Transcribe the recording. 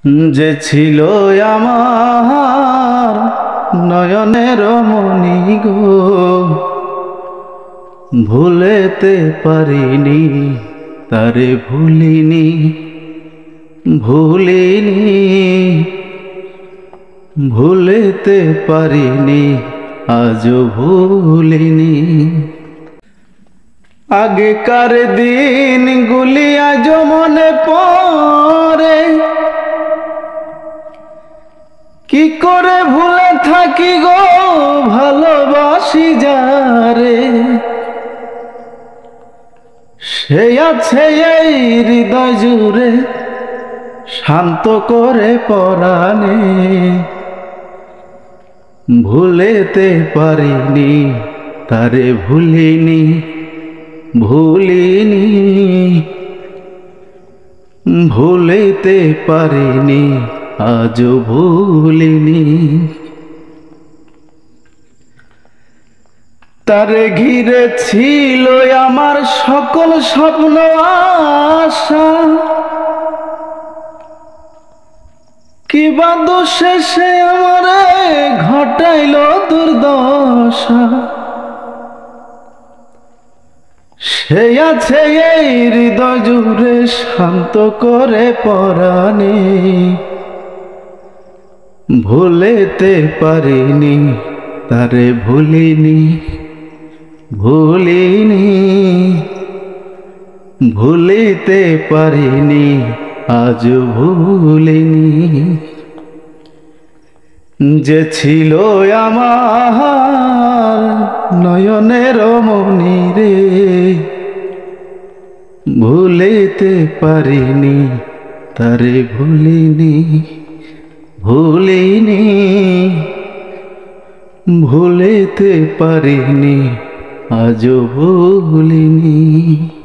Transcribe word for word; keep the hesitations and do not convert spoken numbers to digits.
যে ছিল আমার নয়নের মনি গো, ভুলেতে পারিনি তারে ভুলিনি ভুলিনি ভুলেতে পারিনি আজও ভুলিনি। আগেকার দিনগুলি আজও মনে পড়ে, কি করে ভুলে থাকি গো ভালোবাসি যারে। সে আছে এই হৃদয় জুড়ে শান্ত করে পরাণে, ভুলেতে পারিনি তারে ভুলিনি ভুলিনি ভুলেতে পারিনি আজও ভুলিনি। তারে ঘিরে ছিল আমার সকল স্বপ্ন আশা, কিবা দোষে সে আমারে ঘটাইল দুর্দশা। সে আছে এই হৃদয় জুড়ে শান্ত করে পরাণে, ভুলেতে পারিনি তারে ভুলিনি ভুলিনি ভুলিতে পারিনি আজ ভুলিনি। যে ছিল আমার নয়নের মনি রে, ভুলিতে পারিনি তারে ভুলিনি ভুলিনি ভুলিতে পারিনি আজও ভুলিনি।